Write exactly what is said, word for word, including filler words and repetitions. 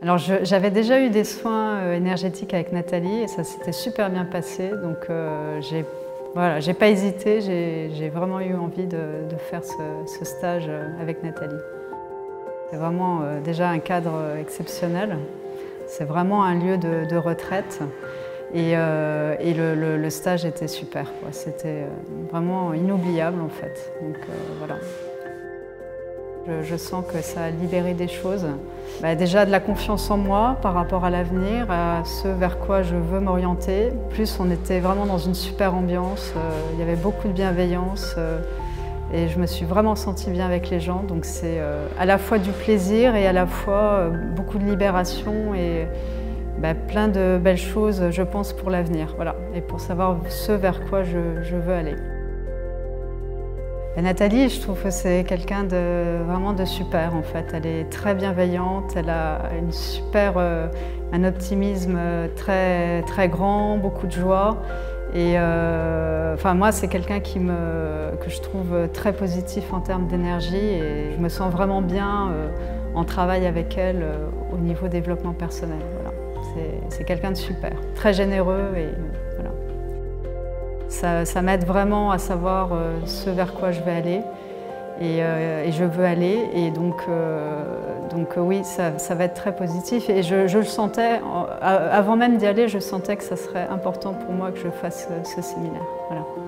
Alors j'avais déjà eu des soins euh, énergétiques avec Nathalie et ça s'était super bien passé, donc euh, j'ai voilà, j'ai pas hésité, j'ai vraiment eu envie de, de faire ce, ce stage avec Nathalie. C'est vraiment euh, déjà un cadre exceptionnel, c'est vraiment un lieu de, de retraite et, euh, et le, le, le stage était super, c'était vraiment inoubliable en fait. Donc, euh, voilà. Je, je sens que ça a libéré des choses. Bah, déjà de la confiance en moi par rapport à l'avenir, à ce vers quoi je veux m'orienter. En plus, on était vraiment dans une super ambiance, euh, il y avait beaucoup de bienveillance euh, et je me suis vraiment sentie bien avec les gens. Donc c'est euh, à la fois du plaisir et à la fois euh, beaucoup de libération et bah, plein de belles choses, je pense, pour l'avenir. Voilà. Et pour savoir ce vers quoi je, je veux aller. Et Nathalie, je trouve que c'est quelqu'un de vraiment de super en fait. Elle est très bienveillante, elle a une super, euh, un optimisme très, très grand, beaucoup de joie. Et euh, enfin, moi, c'est quelqu'un qui me, que je trouve très positif en termes d'énergie et je me sens vraiment bien euh, en travail avec elle euh, au niveau développement personnel. Voilà. C'est quelqu'un de super, très généreux et voilà. Ça, ça m'aide vraiment à savoir euh, ce vers quoi je vais aller et, euh, et je veux aller. Et donc, euh, donc euh, oui, ça, ça va être très positif. Et je, je le sentais, avant même d'y aller, je sentais que ça serait important pour moi que je fasse ce séminaire. Voilà.